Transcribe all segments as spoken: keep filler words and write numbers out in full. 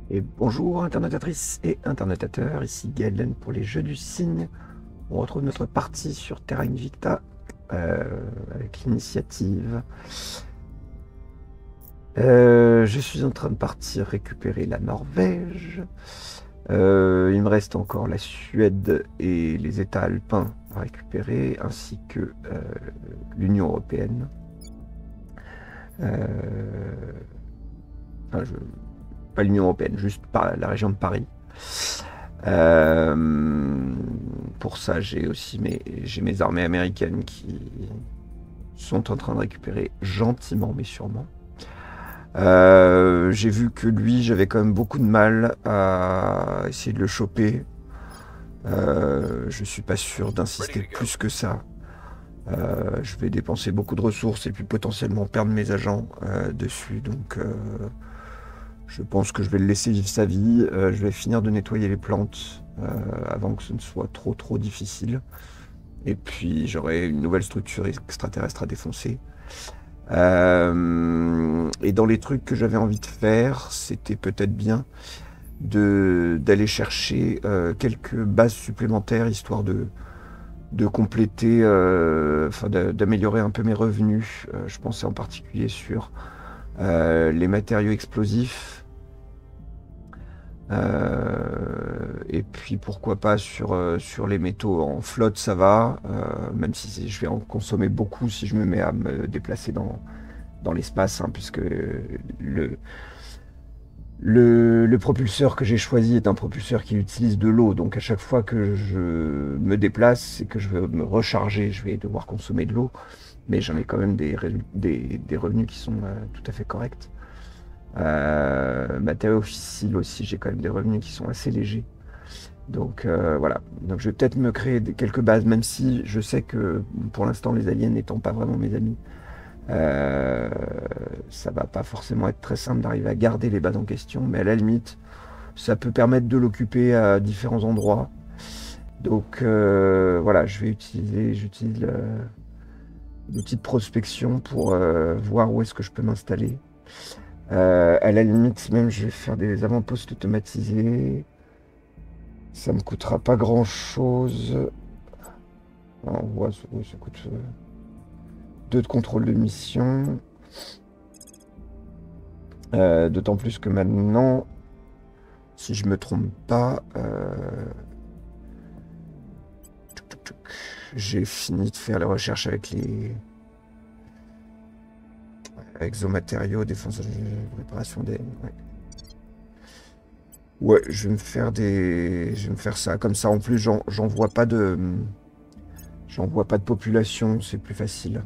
Et bonjour internautatrices et internautateurs, ici Gaëlen pour les Jeux du Cygne. On retrouve notre partie sur Terra Invicta euh, avec l'initiative. Euh, je suis en train de partir récupérer la Norvège. Euh, il me reste encore la Suède et les États alpins à récupérer, ainsi que euh, l'Union européenne. Euh, enfin, je, pas l'Union européenne, juste par la région de Paris. Euh, pour ça, j'ai aussi mes, j'ai mes armées américaines qui sont en train de récupérer gentiment mais sûrement. Euh, j'ai vu que lui, j'avais quand même beaucoup de mal à essayer de le choper. Euh, je suis pas sûr d'insister plus que ça. Euh, je vais dépenser beaucoup de ressources et puis potentiellement perdre mes agents euh, dessus. Donc euh, je pense que je vais le laisser vivre sa vie. Euh, je vais finir de nettoyer les plantes euh, avant que ce ne soit trop trop difficile. Et puis j'aurai une nouvelle structure extraterrestre à défoncer. Euh, et dans les trucs que j'avais envie de faire, c'était peut-être bien de d'aller chercher euh, quelques bases supplémentaires, histoire de, de compléter, euh, enfin d'améliorer un peu mes revenus. Euh, je pensais en particulier sur euh, les matériaux explosifs. Euh, et puis pourquoi pas sur, euh, sur les métaux en flotte, ça va, euh, même si je vais en consommer beaucoup si je me mets à me déplacer dans, dans l'espace, hein, puisque le, le, le propulseur que j'ai choisi est un propulseur qui utilise de l'eau, donc à chaque fois que je me déplace et que je veux me recharger, je vais devoir consommer de l'eau, mais j'en ai quand même des, des, des revenus qui sont euh, tout à fait corrects. Euh, matériaux fissiles aussi, j'ai quand même des revenus qui sont assez légers. Donc euh, voilà, donc je vais peut-être me créer des, quelques bases, même si je sais que pour l'instant les aliens n'étant pas vraiment mes amis, euh, ça va pas forcément être très simple d'arriver à garder les bases en question, mais à la limite, ça peut permettre de l'occuper à différents endroits. Donc euh, voilà, je vais utiliser, j'utilise l'outil de prospection pour euh, voir où est-ce que je peux m'installer. Euh, à la limite, même, je vais faire des avant-postes automatisés. Ça me coûtera pas grand-chose. On voit, ça, ça coûte euh, deux de contrôle de mission. Euh, D'autant plus que maintenant, si je me trompe pas, euh, j'ai fini de faire les recherches avec les exomatériaux, défense, réparation des. Ouais. Ouais, je vais me faire des, je vais me faire ça. Comme ça, en plus, j'en vois pas de, j'en vois pas de population, c'est plus facile.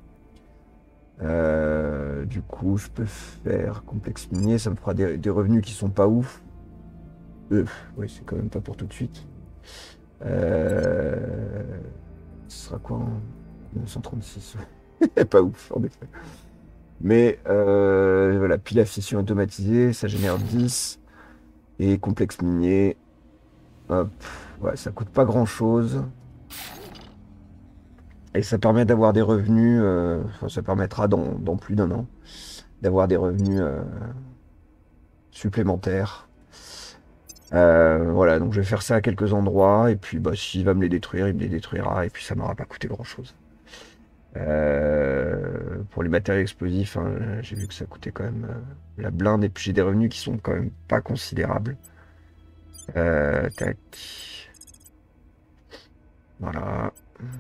Euh, du coup, je peux faire complexe minier, ça me fera des, des revenus qui sont pas ouf. Euh, oui, c'est quand même pas pour tout de suite. Euh, ce sera quoi en mille neuf cent trente-six? Pas ouf, en effet. Mais euh, voilà, pile à fission automatisée, ça génère dix. Et complexe minier, hop, ouais, ça coûte pas grand chose. Et ça permet d'avoir des revenus, euh, enfin, ça permettra dans, dans plus d'un an d'avoir des revenus euh, supplémentaires. Euh, voilà, donc je vais faire ça à quelques endroits, et puis bah, s'il va me les détruire, il me les détruira, et puis ça m'aura pas coûté grand-chose. Euh, pour les matériaux explosifs, hein, j'ai vu que ça coûtait quand même euh, la blinde, et puis j'ai des revenus qui sont quand même pas considérables. Euh, tac. Voilà.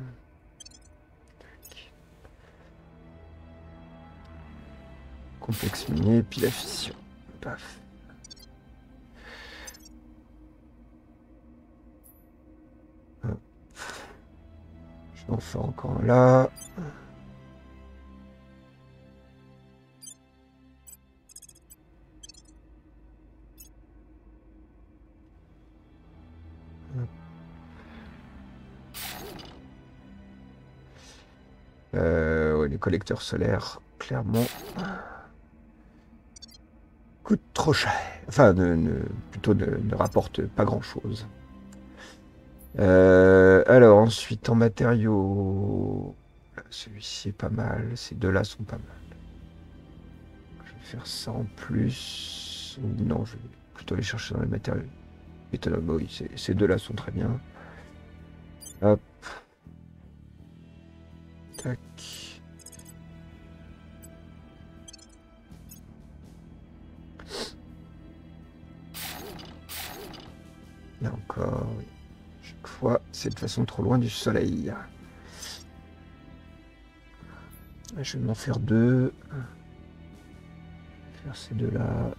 Complexe minier, puis la fission. Paf. Je vais en faire encore là. Euh, ouais, les collecteurs solaires, clairement, coûtent trop cher. Enfin, ne, ne- plutôt ne, ne rapportent pas grand-chose. Euh, alors, ensuite, en matériaux, celui-ci est pas mal. Ces deux-là sont pas mal. Je vais faire ça en plus. Non, je vais plutôt aller chercher dans les matériaux. Étonnamment, oui, ces, ces deux-là sont très bien. Hop. Tac. Là encore, oui. Chaque fois, c'est de façon trop loin du soleil. Je vais m'en faire deux. Faire ces deux-là.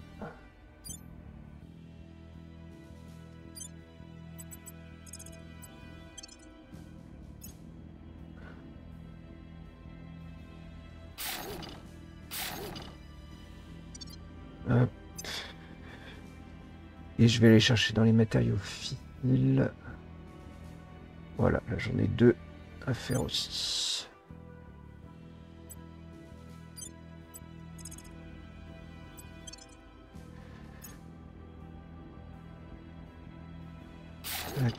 Hop. Et je vais aller chercher dans les matériaux fils. Voilà, là j'en ai deux à faire aussi. Tac.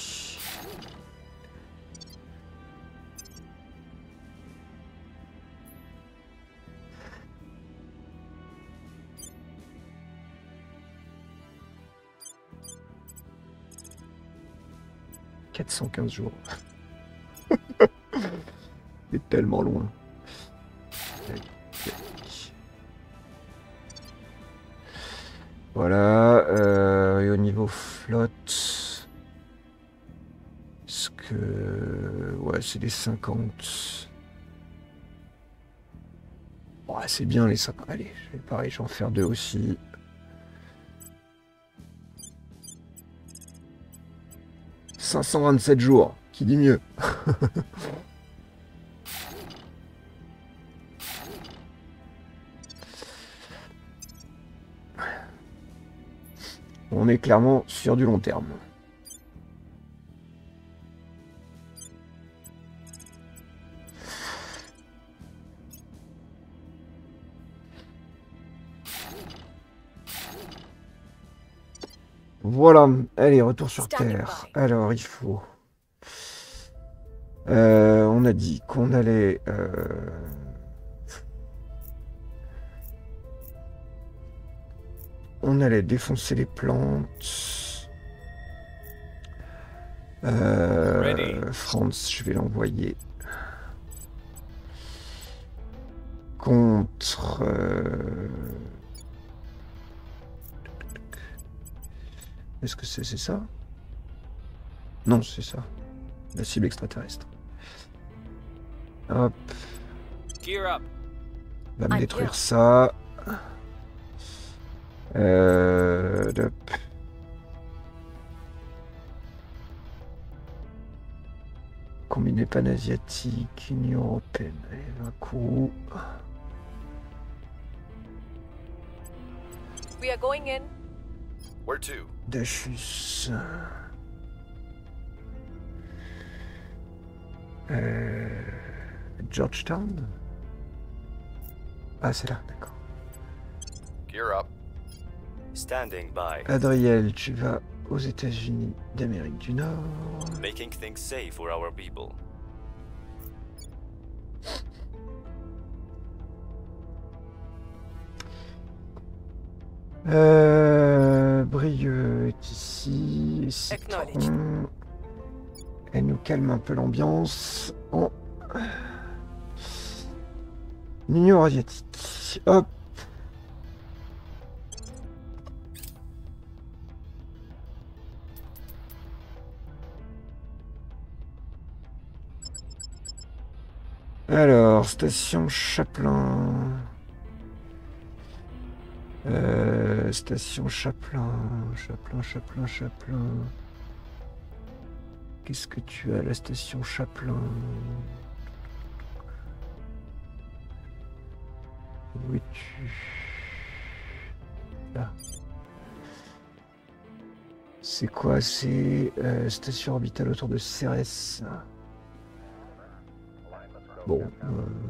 quatre cent quinze jours. C'est tellement loin. Voilà. Euh, et au niveau flotte, est-ce que... Ouais, c'est des cinquante. Ouais, c'est bien les cinquante. Allez, je vais pareil, je vais en faire deux aussi. cinq cent vingt-sept jours, qui dit mieux. On est clairement sur du long terme. Voilà, allez, retour sur Terre. Alors, il faut... Euh, on a dit qu'on allait... Euh... On allait défoncer les plantes. Euh... France, je vais l'envoyer. Contre... Euh... Est-ce que c'est ça? Non, c'est ça. La cible extraterrestre. Hop. Va me détruire ça. Euh... Hop. Combiné pan-asiatique, Union européenne. Allez, un coup. We are going in. Where to? Dachus. Euh... Georgetown. Ah, c'est là, d'accord. Gear up. Standing by. Adriel, tu vas aux États-Unis d'Amérique du Nord. Making things safe for our people. Euh, Brieux est ici. Citron. Elle nous calme un peu l'ambiance. En Union asiatique. Hop. Alors, station Chaplin. Euh, station Chaplin, Chaplin, Chaplin, Chaplin. Qu'est-ce que tu as, la station Chaplin? Où es-tu? Là. C'est quoi? C'est euh, station orbitale autour de Cérès. Bon. Euh...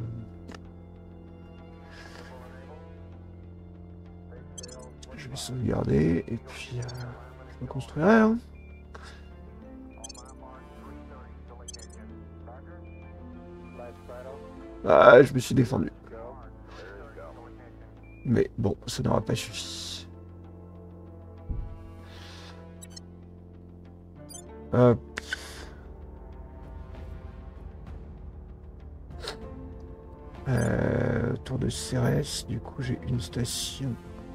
Je vais sauvegarder et puis euh, je me construirai. Hein. Ah, je me suis défendu. Mais bon, ça n'aura pas suffi. Hop. Euh, autour de Cérès, du coup j'ai une station.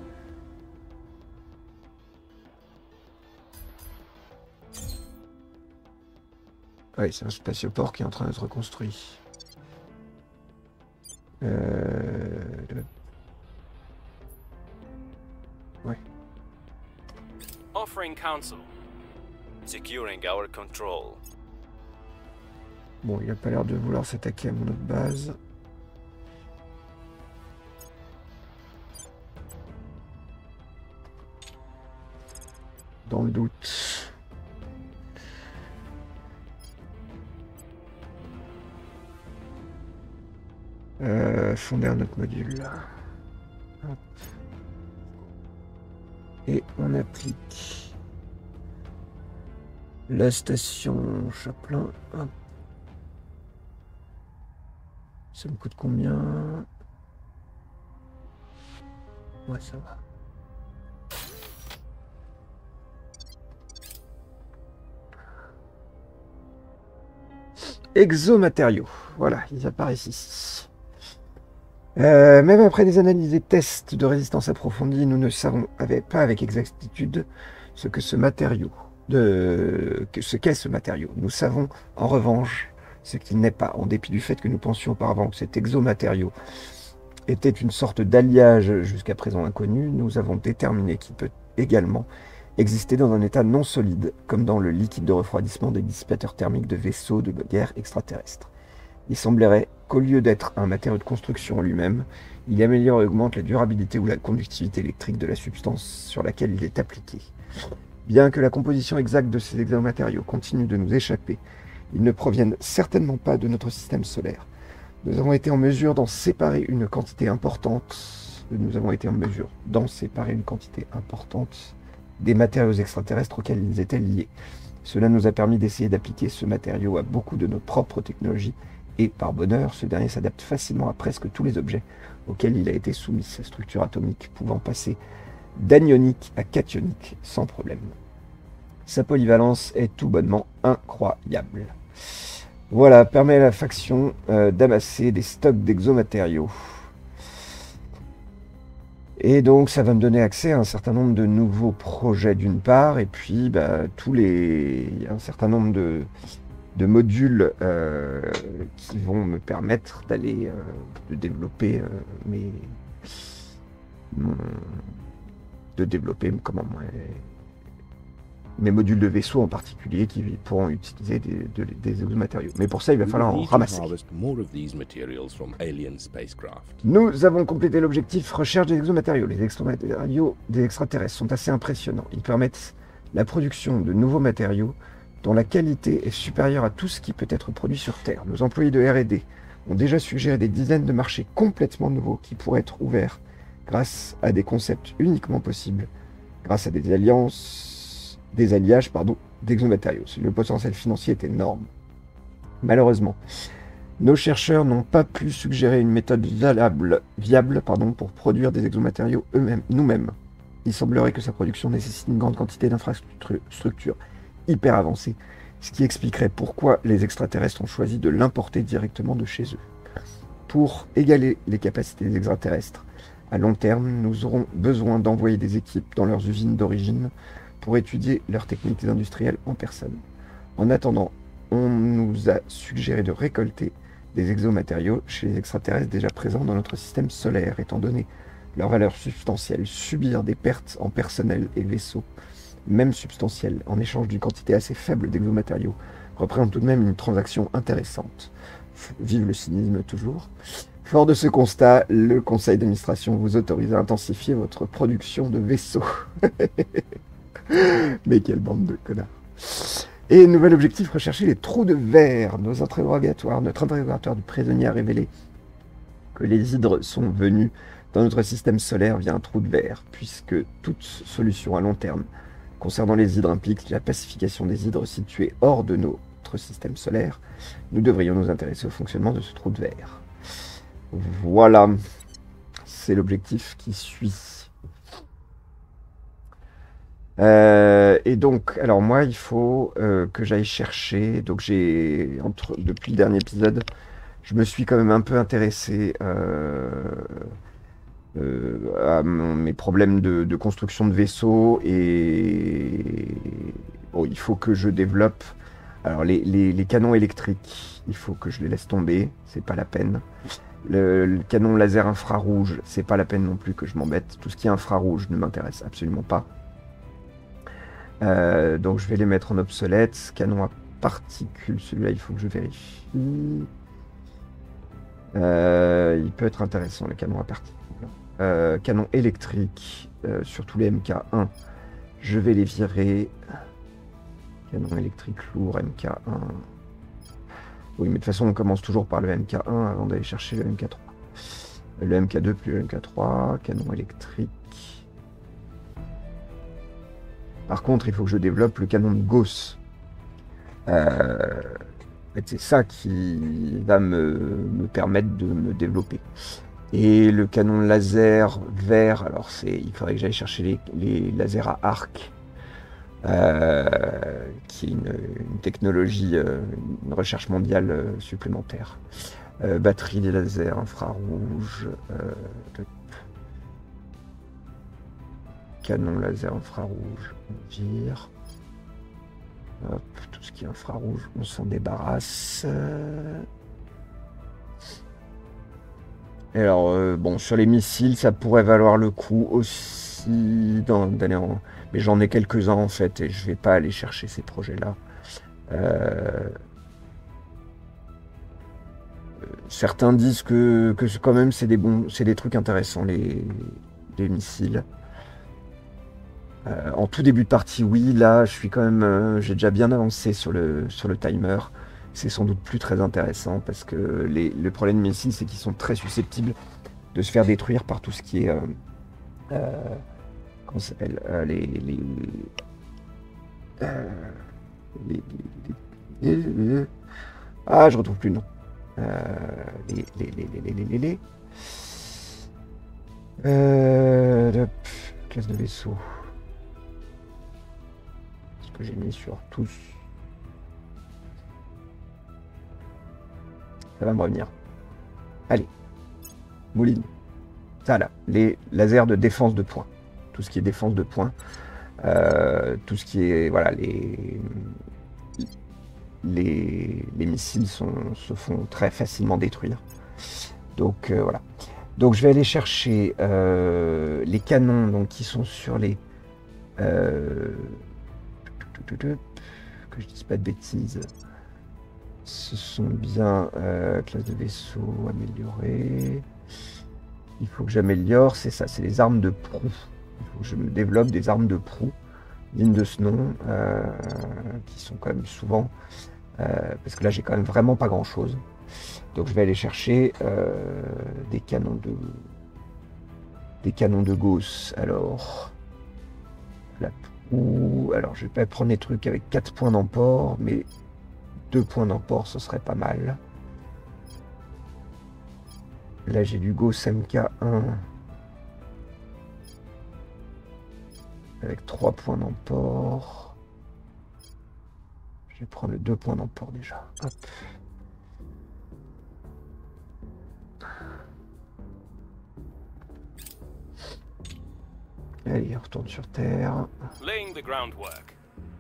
Oui, c'est un spatioport qui est en train d'être construit. Euh... Ouais. Offering counsel. Securing our control. Bon, il a pas l'air de vouloir s'attaquer à mon autre base. Dans le doute. Euh, fonder un autre module. Hop. Et on applique la station Chaplin. Hop. Ça me coûte combien? Ouais, ça va. Exomatériaux. Voilà, ils apparaissent ici. Euh, même après des analyses et tests de résistance approfondis, nous ne savons avec, pas avec exactitude ce que ce matériau, de, que ce qu'est ce matériau. Nous savons en revanche ce qu'il n'est pas, en dépit du fait que nous pensions auparavant que cet exomatériau était une sorte d'alliage jusqu'à présent inconnu. Nous avons déterminé qu'il peut également exister dans un état non solide, comme dans le liquide de refroidissement des dissipateurs thermiques de vaisseaux de guerre extraterrestres. Il semblerait qu'au lieu d'être un matériau de construction en lui-même, il améliore et augmente la durabilité ou la conductivité électrique de la substance sur laquelle il est appliqué. Bien que la composition exacte de ces exomatériaux continue de nous échapper, ils ne proviennent certainement pas de notre système solaire. Nous avons été en mesure d'en séparer une quantité importante. Nous avons été en mesure d'en séparer une quantité importante des matériaux extraterrestres auxquels ils étaient liés. Cela nous a permis d'essayer d'appliquer ce matériau à beaucoup de nos propres technologies. Et par bonheur, ce dernier s'adapte facilement à presque tous les objets auxquels il a été soumis, sa structure atomique pouvant passer d'anionique à cationique sans problème. Sa polyvalence est tout bonnement incroyable. Voilà, permet à la faction euh, d'amasser des stocks d'exomatériaux. Et donc ça va me donner accès à un certain nombre de nouveaux projets d'une part, et puis bah, tous les... il y a un certain nombre de... de modules euh, qui vont me permettre d'aller euh, de développer euh, mes mon, de développer comment moi, mes modules de vaisseau en particulier qui pourront utiliser des, de, des exomatériaux. Mais pour ça, il va falloir en ramasser. Nous avons complété l'objectif recherche des exomatériaux. Les exomatériaux des extraterrestres sont assez impressionnants. Ils permettent la production de nouveaux matériaux dont la qualité est supérieure à tout ce qui peut être produit sur Terre. Nos employés de R et D ont déjà suggéré des dizaines de marchés complètement nouveaux qui pourraient être ouverts grâce à des concepts uniquement possibles, grâce à des alliances, des alliages, pardon, d'exomatériaux. Le potentiel financier est énorme. Malheureusement, nos chercheurs n'ont pas pu suggérer une méthode viable, viable pardon, pour produire des exomatériaux eux-mêmes, nous-mêmes. Il semblerait que sa production nécessite une grande quantité d'infrastructures hyper avancée, ce qui expliquerait pourquoi les extraterrestres ont choisi de l'importer directement de chez eux. Pour égaler les capacités des extraterrestres, à long terme, nous aurons besoin d'envoyer des équipes dans leurs usines d'origine pour étudier leurs techniques industrielles en personne. En attendant, on nous a suggéré de récolter des exomatériaux chez les extraterrestres déjà présents dans notre système solaire, étant donné leur valeur substantielle. Subir des pertes en personnel et vaisseaux, même substantielles, en échange d'une quantité assez faible d'exomatériaux, représente tout de même une transaction intéressante. Vive le cynisme toujours. Fort de ce constat, le conseil d'administration vous autorise à intensifier votre production de vaisseaux. Mais quelle bande de connards. Et nouvel objectif, rechercher les trous de verre. Nos interrogatoires, notre interrogatoire du prisonnier a révélé que les hydres sont venus dans notre système solaire via un trou de verre, puisque toute solution à long terme concernant les hydres implique la pacification des hydres situés hors de notre système solaire. Nous devrions nous intéresser au fonctionnement de ce trou de verre. Voilà, c'est l'objectif qui suit. Euh, et donc, alors moi, il faut euh, que j'aille chercher. Donc, j'ai entre depuis le dernier épisode, je me suis quand même un peu intéressé euh, euh, à mon- mes problèmes de, de construction de vaisseaux et bon, il faut que je développe. Alors, les, les- les canons électriques, il faut que je les laisse tomber, c'est pas la peine. Le, le canon laser infrarouge, c'est pas la peine non plus que je m'embête. Tout ce qui est infrarouge ne m'intéresse absolument pas. Euh, donc je vais les mettre en obsolète. Canon à particules, celui-là il faut que je vérifie. Euh, il peut être intéressant le canon à particules. Euh, canon électrique, euh, surtout les M K un, je vais les virer. Canon électrique lourd, M K un. Oui, mais de toute façon on commence toujours par le M K un avant d'aller chercher le M K trois. Le M K deux plus le M K trois, canon électrique. Par contre, il faut que je développe le canon de Gauss. Euh, en fait, c'est ça qui va me, me permettre de me développer. Et le canon laser vert, alors c'est, il faudrait que j'aille chercher les, les lasers à arc, euh, qui est une, une technologie, euh, une recherche mondiale euh, supplémentaire. Euh, batterie des lasers infrarouges, euh, de- canon laser infrarouge, on vire. Hop, tout ce qui est infrarouge, on s'en débarrasse. Euh, Et alors, euh, bon, sur les missiles, ça pourrait valoir le coup aussi dans- d'aller en... Mais j'en ai quelques-uns en fait, et je vais pas aller chercher ces projets-là. Euh, Certains disent que, que c'est- quand même c'est des bons, c'est des trucs intéressants les, les missiles. Euh, en tout début de partie, oui, là, je suis quand même, euh, j'ai déjà bien avancé sur le sur le timer. C'est sans doute plus très intéressant parce que les, le problème des missiles, c'est qu'ils sont très susceptibles de se faire détruire par tout ce qui est, euh, euh, comment ça s'appelle, euh, les, les, euh, les- les- les- les- ah, je retrouve plus le nom. Euh, les, les, les, les, les, les, les, les- Euh, hop, classe de vaisseau. Ce que j'ai mis sur tous. Ça va me revenir. Allez. Mouline. Ça là. Les lasers de défense de points. Tout ce qui est défense de points. Euh, tout ce qui est. Voilà, les. Les, les missiles sont, se font très facilement détruire. Donc euh, voilà. Donc je vais aller chercher euh, les canons donc, qui sont sur les... Euh, que je dise pas de bêtises. Ce sont bien euh, classe de vaisseau améliorée. Il faut que j'améliore, c'est ça, c'est les armes de proue. Il faut que je me développe des armes de proue dignes de ce nom, euh, qui sont quand même souvent... Euh, parce que là j'ai quand même vraiment pas grand chose. Donc je vais aller chercher euh, des canons de des canons de Gauss. Alors la proue. Alors je vais pas prendre des trucs avec quatre points d'emport, mais deux points d'emport ce serait pas mal. Là j'ai du Gauss M K un avec trois points d'emport. Je vais prendre les deux points d'emport déjà. Hop. Allez, on retourne sur Terre. Laying the groundwork.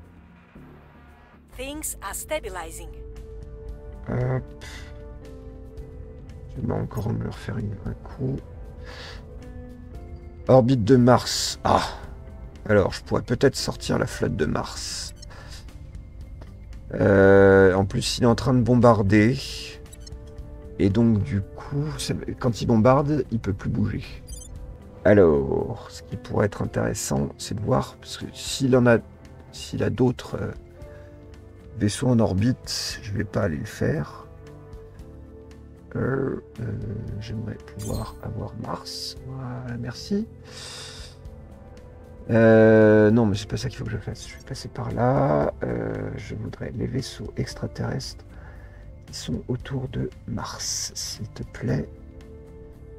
Things are stabilizing. Hop. Je vais encore me refaire une, un coup. Orbite de Mars. Ah. Alors, je pourrais peut-être sortir la flotte de Mars. Euh, en plus, il est en train de bombarder. Et donc, du coup, ça- quand il bombarde, il peut plus bouger. Alors, ce qui pourrait être intéressant, c'est de voir, parce que s'il en a, s'il a d'autres euh, vaisseaux en orbite, je vais pas aller le faire. Euh, euh, J'aimerais pouvoir avoir Mars. Voilà, merci. Euh, non, mais c'est pas ça qu'il faut que je fasse. Je vais passer par là. Euh, je voudrais les vaisseaux extraterrestres qui sont autour de Mars, s'il te plaît.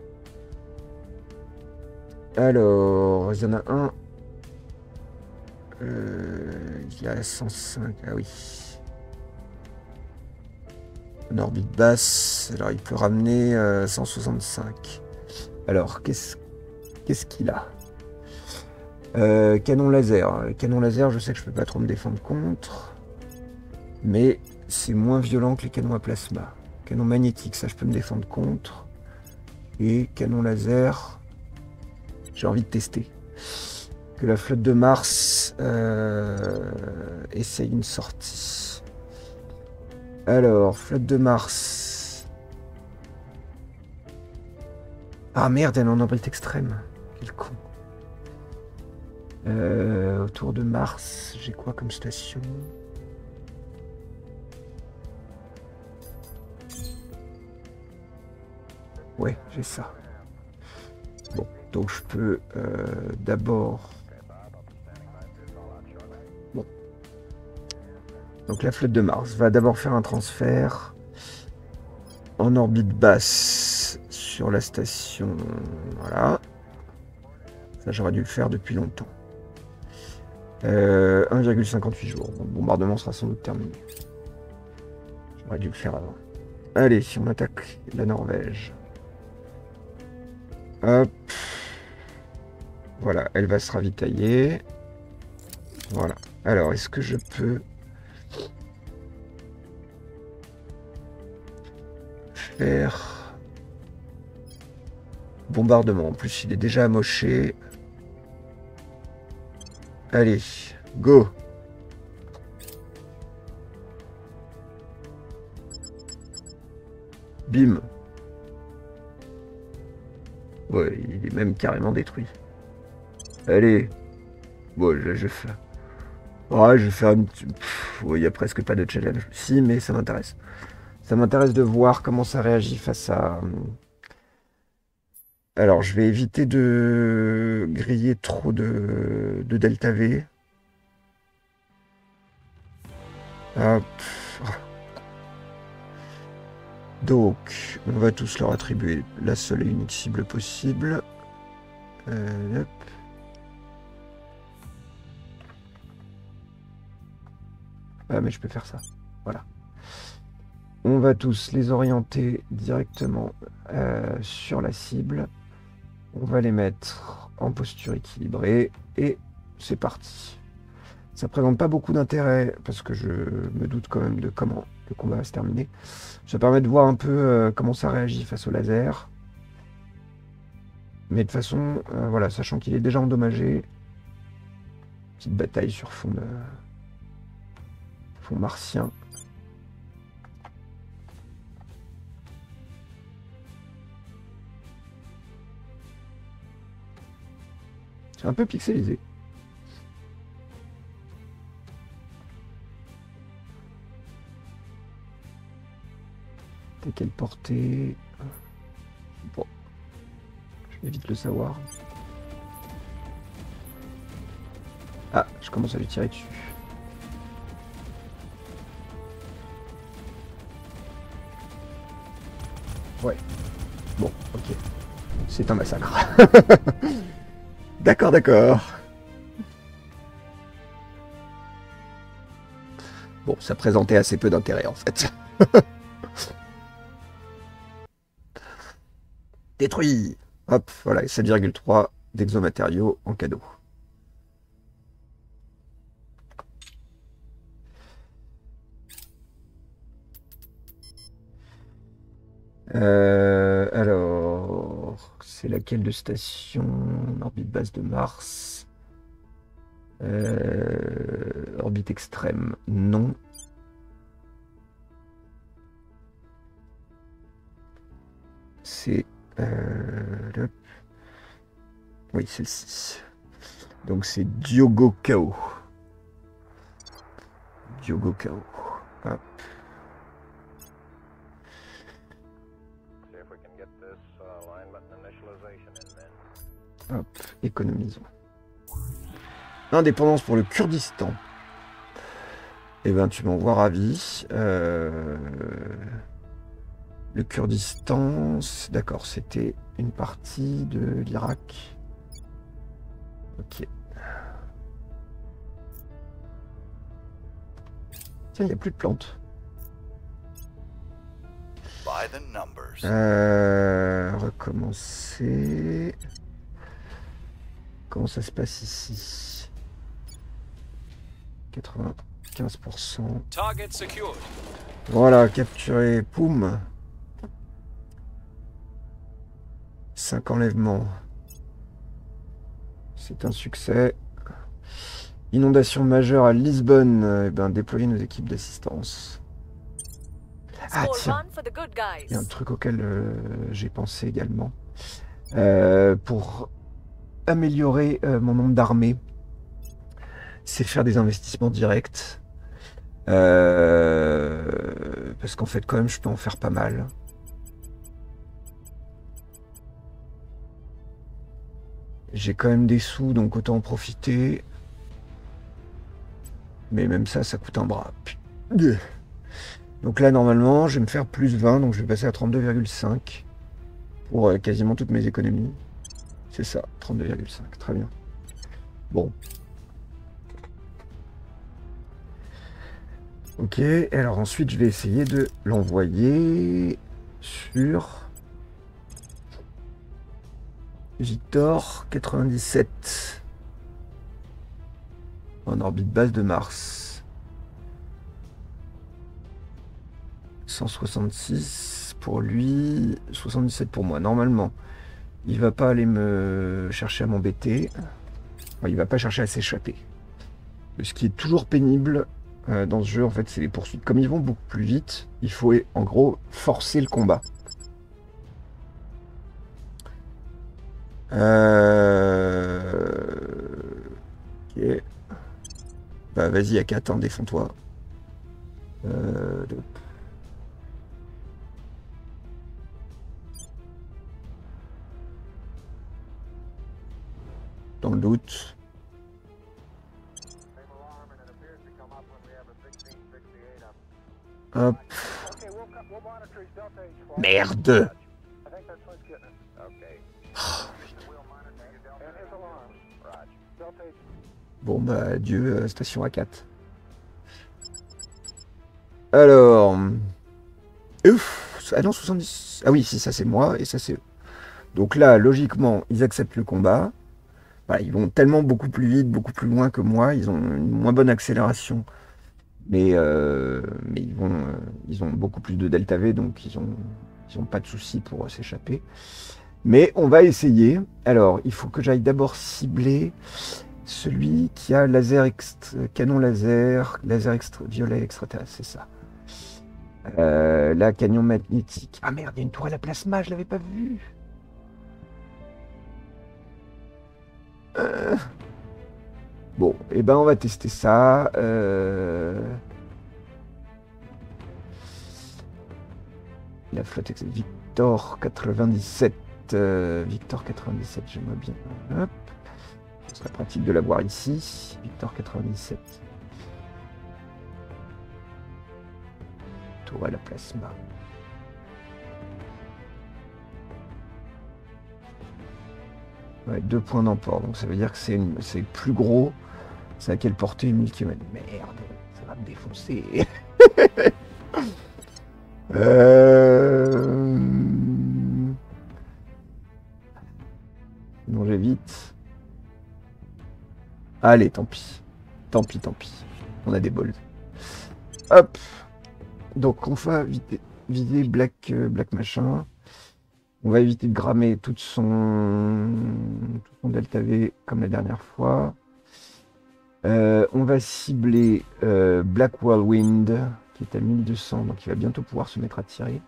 Alors, il y en a un. Euh, il y a cent cinq. Ah oui. En orbite basse. Alors il peut ramener euh, cent soixante-cinq. Alors qu'est-ce qu'est-ce qu'il a? euh, Canon laser. Canon laser, je sais que je peux pas trop me défendre contre. Mais c'est moins violent que les canons à plasma. Canon magnétique, ça je peux me défendre contre. Et canon laser, j'ai envie de tester. Que la flotte de Mars euh, essaye une sortie. Alors, flotte de Mars. Ah merde, elle est en orbite extrême. Quel con. Euh, autour de Mars, j'ai quoi comme station? Ouais, j'ai ça. Bon, donc je peux euh, d'abord... Bon. Donc la flotte de Mars va d'abord faire un transfert en orbite basse sur la station. Voilà. Ça, j'aurais dû le faire depuis longtemps. Euh, un virgule cinquante-huit jours. Donc, le bombardement sera sans doute terminé. J'aurais dû le faire avant. Allez, si on attaque la Norvège. Hop. Voilà, elle va se ravitailler. Voilà. Alors, est-ce que je peux faire bombardement? En plus, il est déjà amoché. Allez, go. Bim. Ouais, il est même carrément détruit. Allez. Bon, là, je fais... Ouais, je vais faire une... Pff, ouais, il n'y a presque pas de challenge. Si, mais ça m'intéresse. Ça m'intéresse de voir comment ça réagit face à... Alors, je vais éviter de griller trop de, de delta V. Hop. Donc, on va tous leur attribuer la seule et unique cible possible. Euh, hop. Ah, mais je peux faire ça. Voilà. On va tous les orienter directement euh, sur la cible. On va les mettre en posture équilibrée. Et c'est parti. Ça présente pas beaucoup d'intérêt parce que je me doute quand même de comment le combat va se terminer. Ça permet de voir un peu euh, comment ça réagit face au laser. Mais de façon, euh, voilà, sachant qu'il est déjà endommagé. Petite bataille sur fond de... fond martien. C'est un peu pixelisé. T'es quelle portée? Bon. Je vais vite le savoir. Ah, je commence à lui tirer dessus. Ouais. Bon, ok. C'est un massacre. D'accord, d'accord. Bon, ça présentait assez peu d'intérêt en fait. Détruit. Hop, voilà, sept virgule trois d'exomatériaux en cadeau. Euh, alors, c'est laquelle de station? Orbite basse de Mars. Euh, orbite extrême, non. C'est... Euh, le... Oui, celle-ci. Donc c'est Diogo Kao. Diogo Kao. Hop. Hop, économisons. Indépendance pour le Kurdistan. Eh ben, tu m'envoies ravi. Euh... Le Kurdistan, d'accord, c'était une partie de l'Irak. Ok. Tiens, il n'y a plus de plantes. By the numbers. Euh, recommencer. Comment ça se passe ici? quatre-vingt-quinze pour cent. Target secured. Voilà, capturé. Poum. cinq enlèvements. C'est un succès. Inondation majeure à Lisbonne. Eh ben, déployer nos équipes d'assistance. Ah Score tiens, one for the good guys. il y a un truc auquel euh, j'ai pensé également. Euh, pour améliorer euh, mon nombre d'armées, c'est faire des investissements directs. Euh, parce qu'en fait, quand même, je peux en faire pas mal. J'ai quand même des sous, donc autant en profiter. Mais même ça, ça coûte un bras. Donc là, normalement, je vais me faire plus vingt, donc je vais passer à trente-deux virgule cinq pour euh, quasiment toutes mes économies. C'est ça, trente-deux virgule cinq, très bien. Bon. Ok, et alors ensuite, je vais essayer de l'envoyer sur Victor quatre-vingt-dix-sept en orbite basse de Mars. cent soixante-six pour lui, soixante-dix-sept pour moi. Normalement, il va pas aller me chercher à m'embêter. Enfin, il va pas chercher à s'échapper. Ce qui est toujours pénible euh, dans ce jeu, en fait, c'est les poursuites. Comme ils vont beaucoup plus vite, il faut en gros forcer le combat. Euh... Ok. Bah vas-y, A quatre, hein, défends-toi. Euh... Dans le doute. Hop. Merde. Oh, bon bah adieu euh, station A quatre. Alors. Ouf. Ah non, soixante-dix. Ah oui, si ça c'est moi et ça c'est eux. Donc là, logiquement, ils acceptent le combat. Voilà, ils vont tellement beaucoup plus vite, beaucoup plus loin que moi. Ils ont une moins bonne accélération. Mais, euh, mais ils, vont, euh, ils ont beaucoup plus de delta V, donc ils n'ont ils ont pas de soucis pour euh, s'échapper. Mais on va essayer. Alors, il faut que j'aille d'abord cibler celui qui a laser extra, canon laser, laser extra, violet extraterrestre, c'est ça. Euh, là, canyon magnétique. Ah merde, il y a une tourelle à plasma, je l'avais pas vue. Euh... Bon, et eh ben on va tester ça. Euh... La flotte Victor quatre-vingt-dix-sept. Euh, Victor quatre-vingt-dix-sept, j'aimerais bien. Hop. Ce serait pratique de l'avoir ici. Victor quatre-vingt-dix-sept. Tourelle à plasma. Ouais, deux points d'emport, donc ça veut dire que c'est c'est plus gros. C'est à quelle portée? mille kilomètres. Merde, ça va me défoncer. euh... Non, j'évite. Allez, tant pis. Tant pis, tant pis. On a des bols. Hop. Donc on va viser, viser Black, euh, Black machin. On va éviter de grammer toute son, tout son delta V comme la dernière fois. Euh, on va cibler euh, Black Whirlwind qui est à mille deux cents, donc il va bientôt pouvoir se mettre à tirer.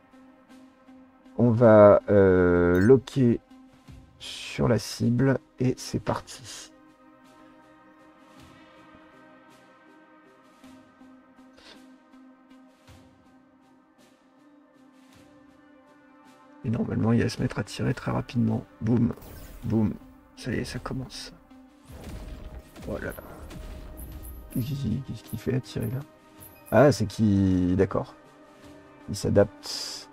On va euh, locker sur la cible et c'est parti. Et normalement, il va se mettre à tirer très rapidement. Boum, boum. Ça y est, ça commence. Oh là là. Qu'est-ce qu'il fait à tirer là? Ah, c'est qu'il... D'accord. Il s'adapte.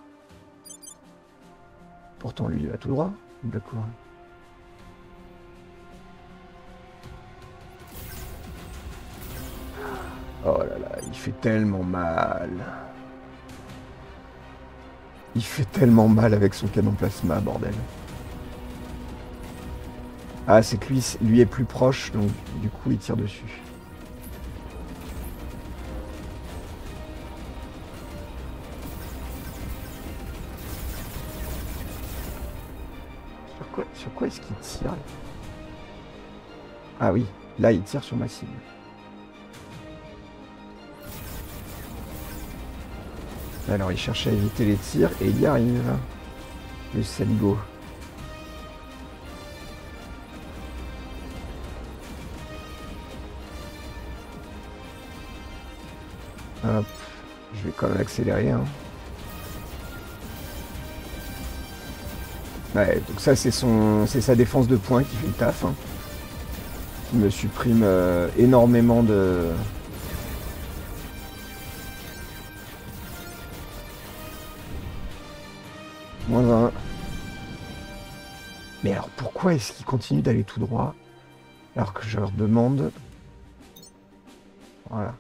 Pourtant, lui, il va tout droit. D'accord. Oh là là, il fait tellement mal. Il fait tellement mal avec son canon plasma, bordel. Ah, c'est que lui, lui est plus proche, donc du coup, il tire dessus. Sur quoi, sur quoi est-ce qu'il tire? Ah oui, là, il tire sur ma cible. Alors, il cherche à éviter les tirs, et il y arrive. Le saligo. Hop, je vais quand même accélérer. Hein. Ouais, donc ça c'est son, c'est sa défense de points qui fait le taf. Hein. Qui me supprime euh, énormément de. Moins un. Mais alors pourquoi est-ce qu'il continue d'aller tout droit alors que je leur demande. Voilà.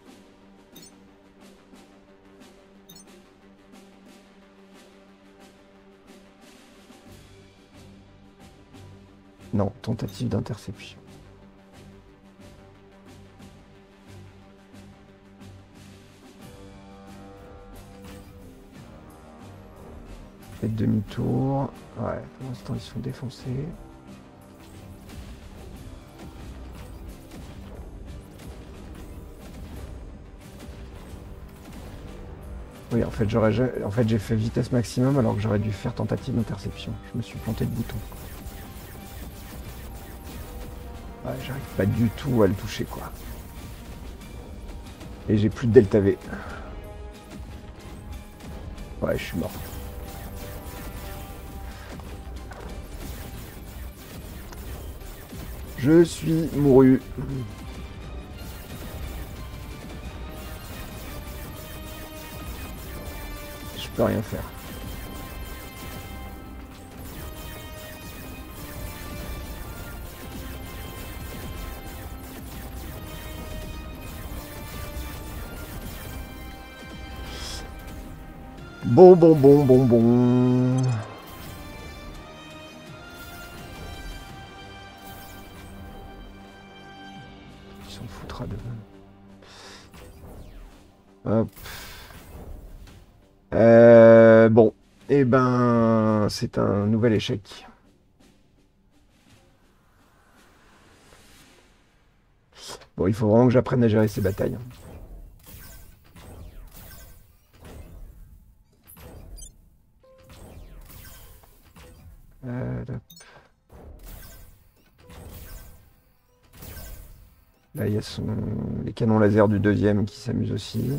Non, tentative d'interception. Faites demi-tour. Ouais, pour l'instant ils sont défoncés. Oui, en fait, j'aurais, en fait, j'ai fait vitesse maximum alors que j'aurais dû faire tentative d'interception. Je me suis planté de bouton. Ouais, j'arrive pas du tout à le toucher, quoi. Et j'ai plus de delta V. Ouais, je suis mort. Je suis mouru. Je peux rien faire. Bon, bon, bon, bon, bon. Il s'en foutra de... Hop. Euh, bon. Eh ben, c'est un nouvel échec. Bon, il faut vraiment que j'apprenne à gérer ces batailles. Euh, là, il y a son... les canons laser du deuxième qui s'amusent aussi.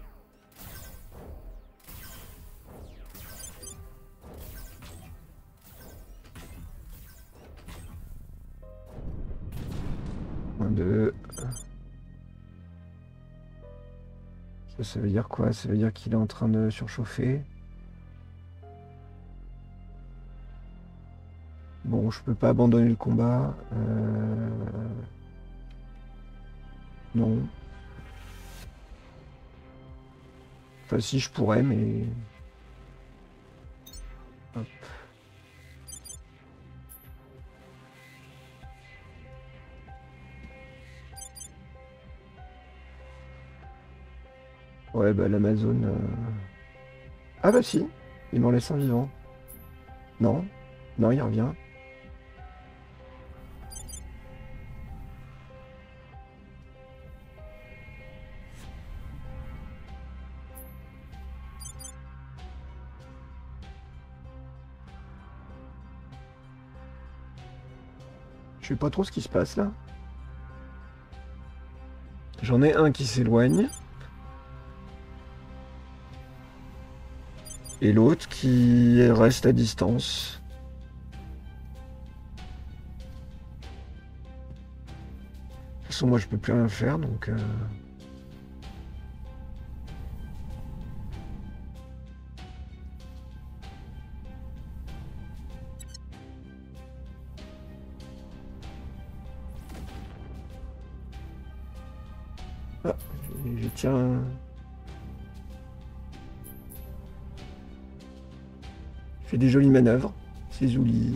Un, deux. Ça, ça veut dire quoi? Ça veut dire qu'il est en train de surchauffer. Bon, je peux pas abandonner le combat. Euh... Non. Enfin, si, je pourrais, mais... Hop. Ouais, bah l'Amazon... Euh... Ah bah si, il m'en laisse un vivant. Non, non, il revient. Je sais pas trop ce qui se passe là. J'en ai un qui s'éloigne. Et l'autre qui reste à distance. De toute façon, moi je peux plus rien faire donc... Euh... Ah, je tiens... Je fais des jolies manœuvres, c'est joli.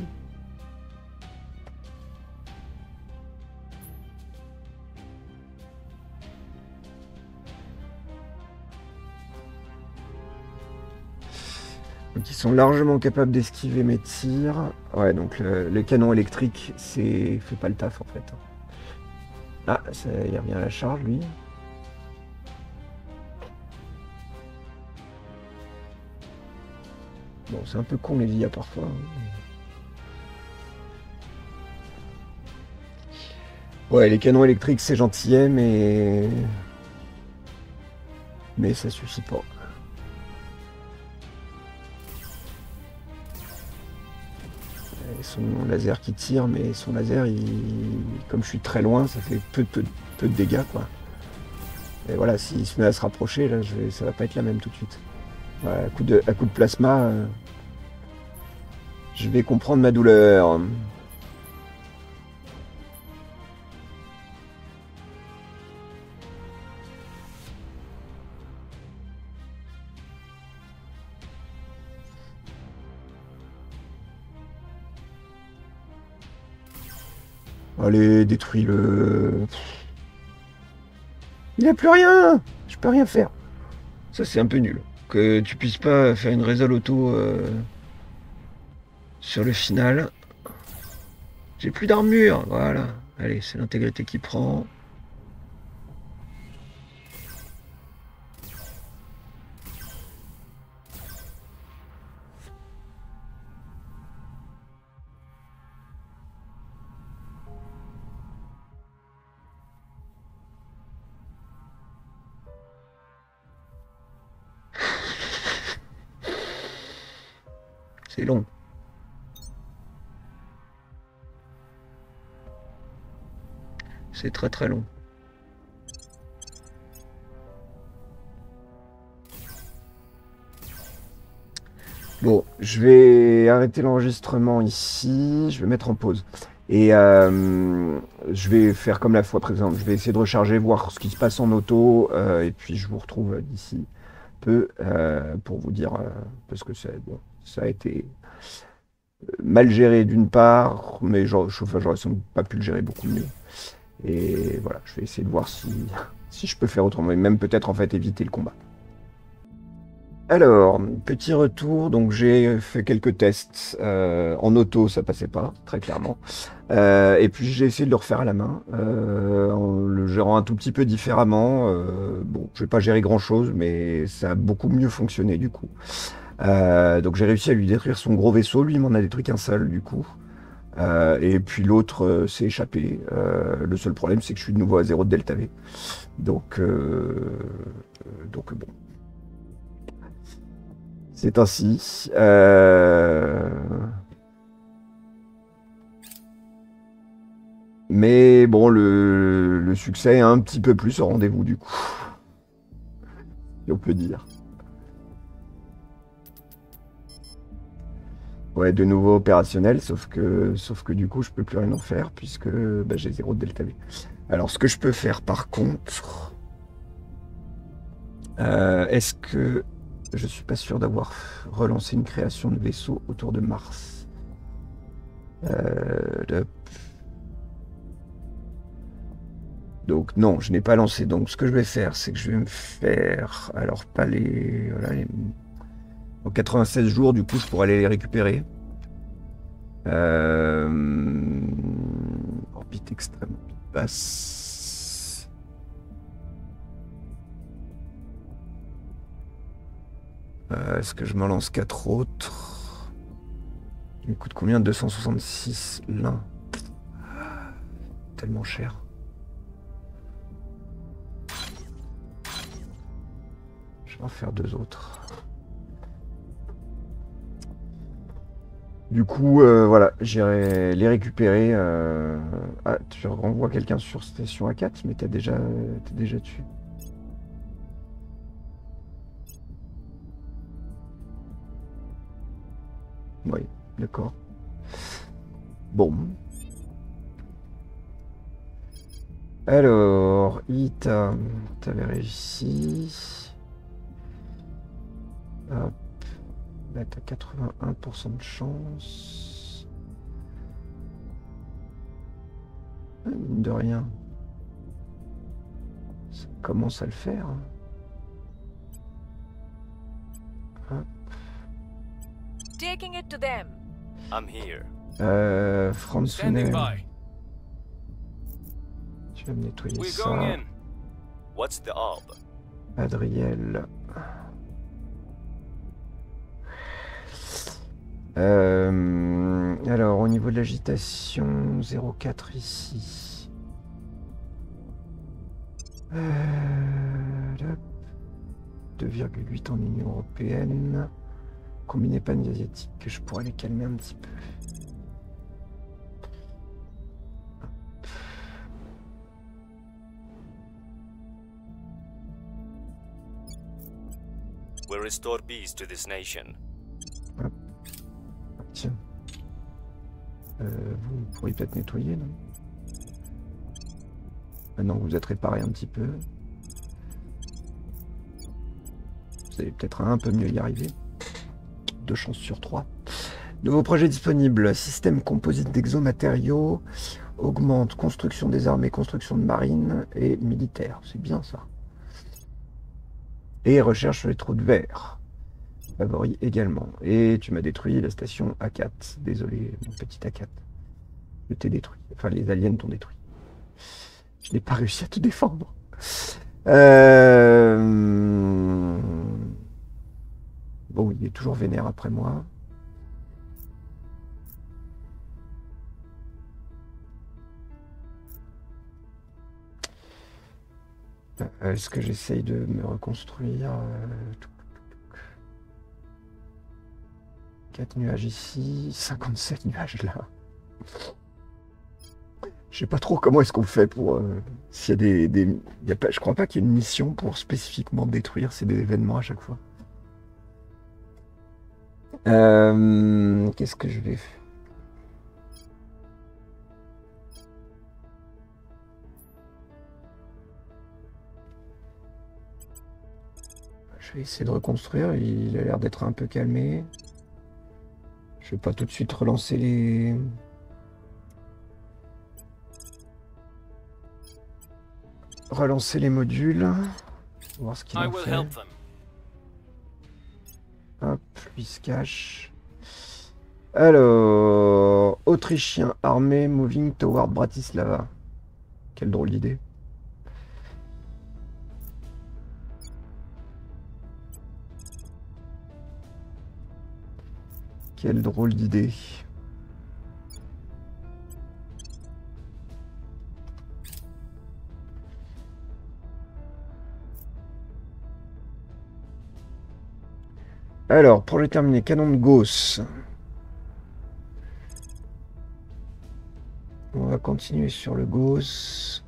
Donc ils sont largement capables d'esquiver mes tirs. Ouais, donc le, le canon électrique, c'est fait pas le taf en fait. Ah, ça, il revient à la charge lui. Bon, c'est un peu con les V I A parfois. Ouais, les canons électriques c'est gentillet, mais... Mais ça suffit pas. Son laser qui tire, mais son laser, il... comme je suis très loin, ça fait peu, peu, peu de dégâts, quoi. Et voilà, s'il se met à se rapprocher, là, je vais... ça va pas être la même tout de suite. Ouais, à coup de, à coup de plasma, euh... je vais comprendre ma douleur. Allez, détruis-le. Il a plus rien. Je peux rien faire. Ça, c'est un peu nul. Que tu puisses pas faire une résol auto euh, sur le final. J'ai plus d'armure. Voilà. Allez, c'est l'intégrité qui prend. C'est long. C'est très très long. Bon, je vais arrêter l'enregistrement ici. Je vais mettre en pause. Et euh, je vais faire comme la fois précédente. Je vais essayer de recharger, voir ce qui se passe en auto. Euh, et puis je vous retrouve d'ici peu euh, pour vous dire... Euh, parce que ça, bon, ça a été... mal géré d'une part, mais j'aurais enfin, sans doute pas pu le gérer beaucoup mieux. Et voilà, je vais essayer de voir si, si je peux faire autrement, et même peut-être en fait éviter le combat. Alors, petit retour, donc j'ai fait quelques tests. Euh, en auto, ça passait pas, très clairement. Euh, et puis j'ai essayé de le refaire à la main, euh, en le gérant un tout petit peu différemment. Euh, bon, je vais pas gérer grand-chose, mais ça a beaucoup mieux fonctionné du coup. Euh, donc j'ai réussi à lui détruire son gros vaisseau, lui il m'en a détruit qu'un seul du coup. Euh, et puis l'autre euh, s'est échappé. Euh, le seul problème c'est que je suis de nouveau à zéro de delta V. Donc, euh, donc bon. C'est ainsi. Euh... Mais bon, le, le succès est un petit peu plus au rendez-vous du coup. Si on peut dire. Ouais, de nouveau opérationnel, sauf que, sauf que du coup, je peux plus rien en faire puisque bah, j'ai zéro de delta V. Alors, ce que je peux faire par contre, euh, est-ce que je suis pas sûr d'avoir relancé une création de vaisseau autour de Mars. Euh, Donc non, je n'ai pas lancé. Donc ce que je vais faire, c'est que je vais me faire, alors pas les, voilà, les... en quatre-vingt-seize jours, du coup, je pourrais aller les récupérer. Euh... Orbite extrêmement basse. Euh, Est-ce que je m'en lance quatre autres? Il me coûte combien? Deux cent soixante-six l'un. Tellement cher. Je vais en faire deux autres. Du coup, euh, voilà, j'irai les récupérer. Euh... Ah, tu renvoies quelqu'un sur station A quatre, mais t'es déjà, t'es déjà dessus. Oui, d'accord. Bon. Alors, Alors, I, t'avais réussi. Hop. Là, t'as quatre-vingt-un pour cent de chance. Ah, mine de rien. Ça commence à le faire. Hop. Taking it to them. I'm here. Euh, Franz Standing Funnel. by. Tu vas me nettoyer We're ça. going in. What's the orb? Adriel. Euh, alors, au niveau de l'agitation, zéro virgule quatre ici. Euh, deux virgule huit en Union Européenne. Combiné pan-asiatique, que je pourrais les calmer un petit peu. We'll restore peace to this nation. Tiens. Euh, vous pourriez peut-être nettoyer, non? Maintenant que vous êtes réparé un petit peu. Vous allez peut-être un peu mieux y arriver. Deux chances sur trois. Nouveau projet disponible. Système composite d'exomatériaux. Augmente construction des armées, construction de marine et militaire. C'est bien ça. Et recherche sur les trous de verre. Favori également. Et tu m'as détruit la station A quatre. Désolé, mon petit A quatre. Je t'ai détruit. Enfin, les aliens t'ont détruit. Je n'ai pas réussi à te défendre. Euh... Bon, il est toujours vénère après moi. Est-ce que j'essaye de me reconstruire? quatre nuages ici, cinquante-sept nuages là. Je sais pas trop comment est-ce qu'on fait pour... Euh, s'il y a des... des y a pas, je crois pas qu'il y ait une mission pour spécifiquement détruire ces événements à chaque fois. Euh, Qu'est-ce que je vais faire? Je vais essayer de reconstruire. Il a l'air d'être un peu calmé. Je vais pas tout de suite relancer les... Relancer les modules. Voir ce qu'il I en will fait. help them. Hop, lui se cache. Alors, Autrichien armé moving toward Bratislava. Quelle drôle d'idée. Quelle drôle d'idée. Alors, pour le terminer, canon de Gauss. On va continuer sur le Gauss.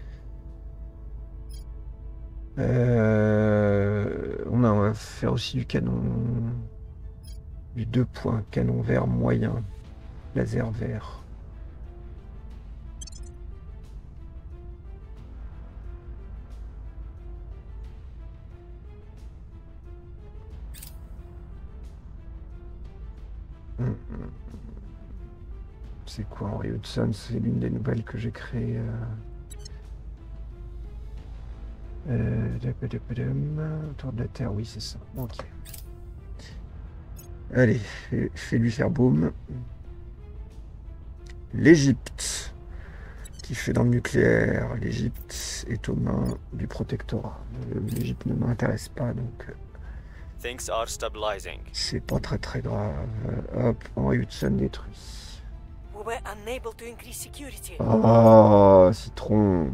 Euh, on, a, on va faire aussi du canon... Du deux points, canon vert moyen, laser vert. C'est quoi Henry Hudson? C'est l'une des nouvelles que j'ai créées. Euh... Euh... Autour de la Terre, oui, c'est ça. Ok. Allez, fais-lui faire boum. L'Égypte, qui fait dans le nucléaire. L'Égypte est aux mains du protectorat. L'Égypte ne m'intéresse pas, donc Things are stabilizing. c'est pas très très grave. Hop, Henry Hudson détruit. We were unable to increase security. Oh, citron.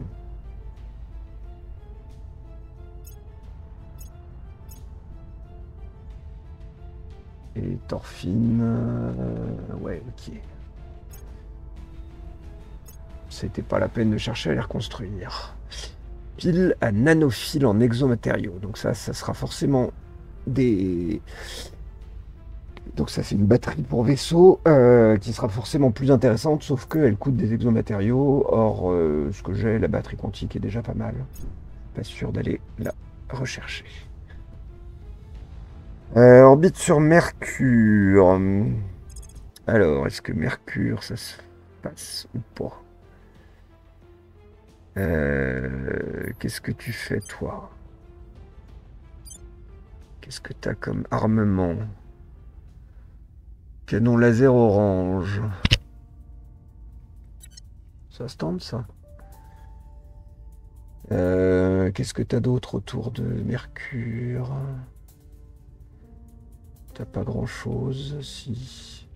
Et Thorfinn, euh, ouais, ok. C'était pas la peine de chercher à les reconstruire. Pile à nanophiles en exomatériaux. Donc ça, ça sera forcément des... Donc ça fait une batterie pour vaisseau euh, qui sera forcément plus intéressante, sauf qu'elle coûte des exomatériaux. Or, euh, ce que j'ai, la batterie quantique est déjà pas mal. Pas sûr d'aller la rechercher. Euh, orbite sur Mercure. Alors, est-ce que Mercure, ça se passe ou pas? euh, Qu'est-ce que tu fais, toi? Qu'est-ce que tu as comme armement? Canon laser orange. Ça se tente, ça. Euh, Qu'est-ce que tu as d'autre autour de Mercure? T'as pas grand-chose, si.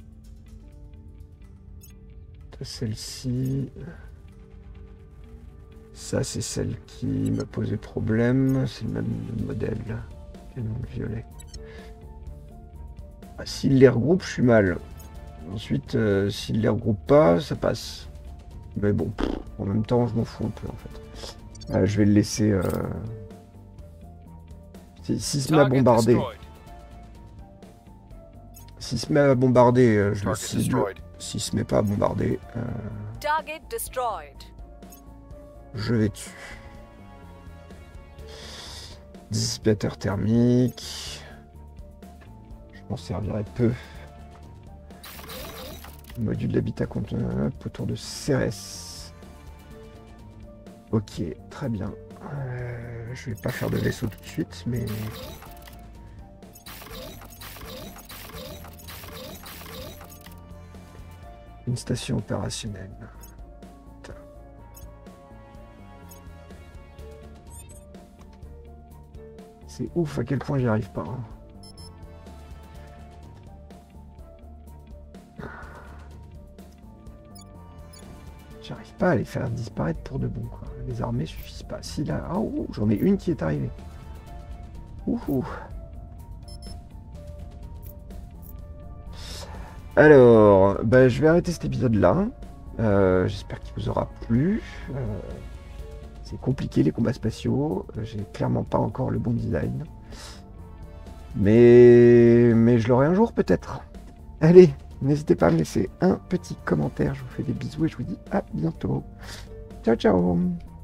T'as celle-ci. Ça, c'est celle qui m'a posé problème. C'est le même modèle. Canon violet. Ah, s'il les regroupe, je suis mal. Ensuite, euh, s'il les regroupe pas, ça passe. Mais bon, pff, en même temps, je m'en fous un peu, en fait. Euh, je vais le laisser... Euh... S'il si se met à bombarder... S'il se met à bombarder, euh, je le cible. S'il se met pas à bombarder... Euh... Target destroyed. Je vais dessus. Dissipateur thermique. Je m'en servirai peu. Module d'habitat conteneur autour de Cérès. Ok, très bien. Euh, je vais pas faire de vaisseau tout de suite, mais... Une station opérationnelle. C'est ouf à quel point j'y arrive pas. Hein. J'arrive pas à les faire disparaître pour de bon. Quoi. Les armées suffisent pas. Si là, oh, j'en ai une qui est arrivée. Ouh. Alors, bah, je vais arrêter cet épisode-là. Euh, J'espère qu'il vous aura plu. Euh, C'est compliqué les combats spatiaux. J'ai clairement pas encore le bon design. Mais, mais je l'aurai un jour peut-être. Allez, n'hésitez pas à me laisser un petit commentaire. Je vous fais des bisous et je vous dis à bientôt. Ciao, ciao.